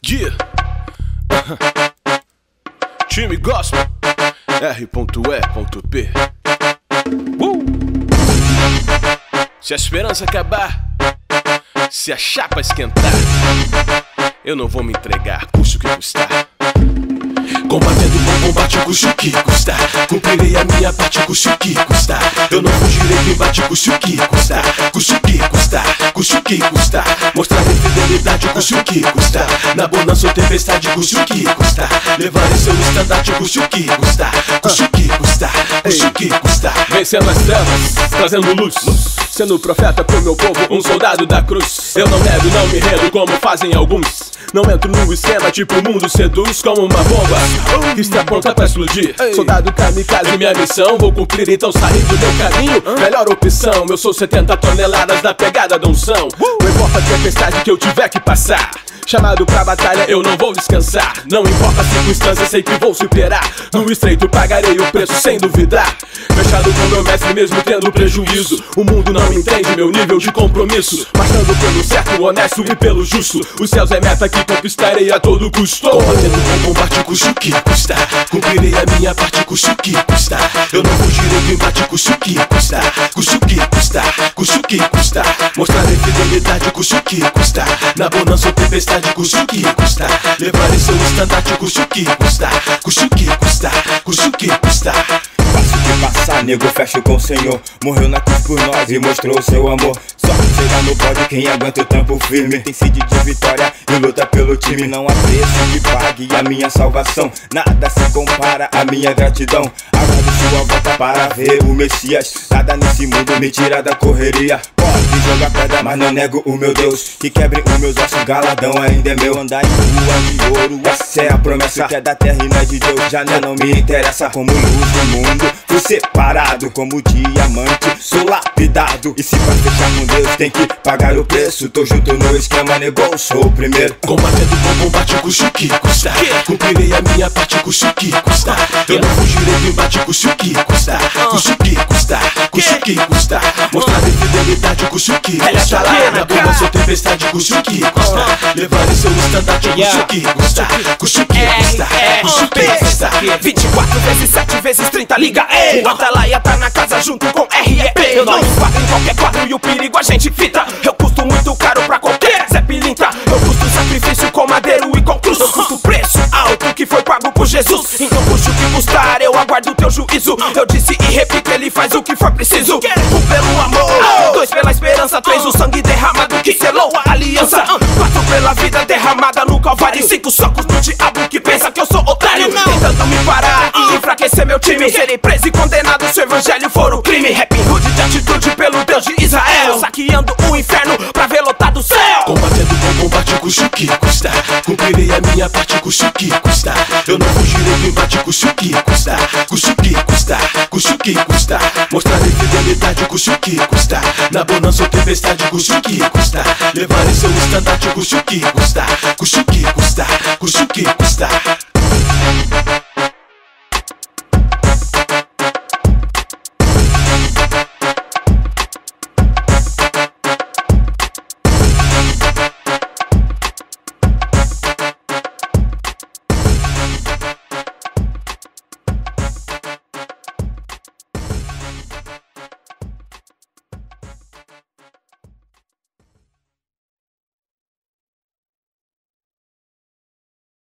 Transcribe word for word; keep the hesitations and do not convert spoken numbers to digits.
Yeah. Time Gospel R E P uh! Se a esperança acabar, se a chapa esquentar, eu não vou me entregar, custe o que custar. Combatendo com combate, custe o que custar. Cumprirei a minha parte, custe o que custar. Eu não fugirei do embate, custe o que custar. Custe o que custar, custe o que custar. Mostrar fidelidade, custe o que custar. Na bonança ou tempestade, custe o que custar. Levar em seu estandarte, custe o que custar. Custe o que custar, custe o que custar. Vencendo as trevas, trazendo luz, sendo profeta pro meu povo, um soldado da cruz. Eu não nego, não me rendo como fazem alguns. Não entro no esquema tipo o mundo seduz, como uma bomba que está pronta pra explodir. Soldado kamikaze, minha missão vou cumprir, então sair do meu caminho, melhor opção. Eu sou setenta toneladas da pegada da unção. Não importa a tempestade que eu tiver que passar, chamado pra batalha, eu não vou descansar. Não importa a circunstância, sei que vou superar. No estreito pagarei o preço sem duvidar. Fechado com meu mestre mesmo tendo prejuízo. O mundo não entende meu nível de compromisso. Marchando pelo certo, honesto e pelo justo. Os céus é meta que conquistarei a todo custo. Combatendo com combate, custe o que custar. Cumprirei a minha parte, custe o que custar. Eu não fugirei do embate, custe o que custar. Custe o que custar, custe o que custar. Mostrar fidelidade, custe o que custar. Na bonança ou tempestade, custe o que custar. Levar em seu estandarte, custe o que custar. Custe o que custar, custe o que custar. Passo que passar, nego fecha com o Senhor. Morreu na cruz por nós e mostrou o seu amor. Só chega no pódio quem aguenta o tempo firme. Tem sede de vitória e luta pelo time. Não há preço que pague a minha salvação. Nada se compara à minha gratidão. Aguardo sua volta para ver o Messias. Nada nesse mundo me tira da correria. Pode jogar pedra, mas não nego o meu Deus. Que quebre os meus ossos, galadão ainda é meu. Andar em rua de ouro, essa é a promessa. Que é da terra e não é de Deus, já não me interessa. Como luz do mundo, fui separado. Como diamante, sou lapidado. E se pra fechar com Deus tem que pagar o preço. Tô junto no esquema, negou, sou o primeiro. Combatendo com combate, custe o que custar. Cumprirei a minha parte, custe o que custar. Eu não fugirei do embate, custe o que custar. Custe o que custar, custe o que custar. Mostrar fidelidade, custe o que custar. Na bonança ou tempestade, custe o que custar. Levar em seu estandarte, custe o que custar. Custe o que custar, custe o que custar. vinte e quatro vezes sete vezes trinta, liga, ei! O Atalaia tá na casa junto com R E P. Eu não enquadro em qualquer quadro e o perigo a gente fita. Eu custo muito caro pra qualquer Zé Pilintra. Eu custo sacrifício com madeiro e com cruz. Eu custo preço alto que foi pago por Jesus. Então custe o que custar, eu aguardo o teu juízo. Eu disse e repito, ele faz o que for preciso. Um pelo amor, dois pela esperança, três o sangue derramado que selou a aliança, quatro pela vida derramada no calvário, cinco socos no diabo que pensa que eu sou otário. Tentando me parar e enfraquecer meu time. Serei preso e condenado se o evangelho for o crime. Rap rude de atitude pelo Deus de Israel, saqueando o inferno pra ver lotado o céu. Combatendo com combate, custe o que custar. Cumprirei a minha parte, custe o que custar. Eu não fugirei do embate, custe o que custar. Custe o que custar, custe o que custar. Mostrar fidelidade, custe o que custar. Na bonança ou tempestade, custe o que custar. Levar em seu estandarte, custe o que custar. Custe o que custar, custe o que custar.